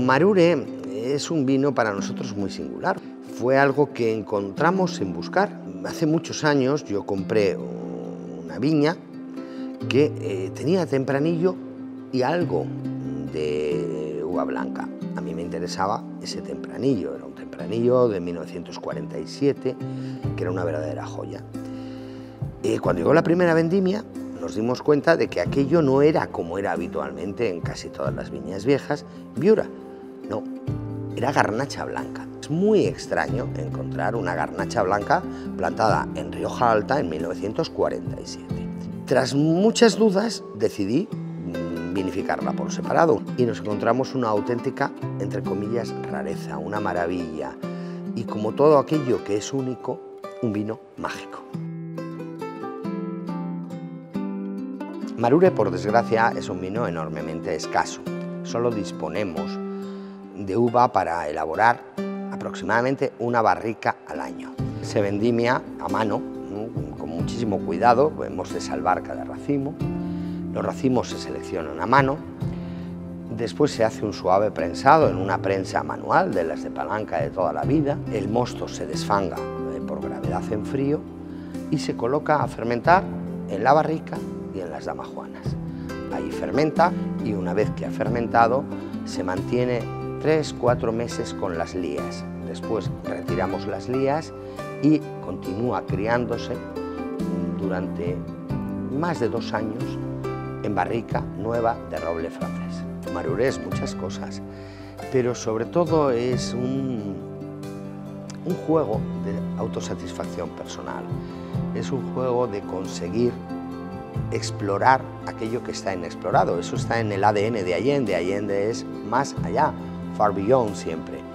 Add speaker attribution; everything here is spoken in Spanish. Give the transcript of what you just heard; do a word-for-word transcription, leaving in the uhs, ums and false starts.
Speaker 1: Marure es un vino para nosotros muy singular. Fue algo que encontramos sin buscar. Hace muchos años yo compré una viña que eh, tenía tempranillo y algo de uva blanca. A mí me interesaba ese tempranillo, era un tempranillo de mil novecientos cuarenta y siete, que era una verdadera joya. Eh, cuando llegó la primera vendimia, nos dimos cuenta de que aquello no era como era habitualmente en casi todas las viñas viejas, viura, no, era garnacha blanca. Es muy extraño encontrar una garnacha blanca plantada en Rioja Alta en mil novecientos cuarenta y siete. Tras muchas dudas decidí vinificarla por separado y nos encontramos una auténtica, entre comillas, rareza, una maravilla y, como todo aquello que es único, un vino mágico. Marure, por desgracia, es un vino enormemente escaso. Solo disponemos de uva para elaborar aproximadamente una barrica al año. Se vendimia a mano, ¿no? Con muchísimo cuidado, hemos de salvar cada racimo. Los racimos se seleccionan a mano, después se hace un suave prensado en una prensa manual de las de palanca de toda la vida. El mosto se desfanga por gravedad en frío y se coloca a fermentar en la barrica y en las damajuanas. Ahí fermenta y una vez que ha fermentado se mantiene tres cuatro meses con las lías. Después retiramos las lías y continúa criándose durante más de dos años en barrica nueva de roble francés. Marure es muchas cosas, pero sobre todo es un, un juego de autosatisfacción personal. Es un juego de conseguir explorar aquello que está inexplorado. Eso está en el A D N de Allende. Allende es más allá, far beyond siempre.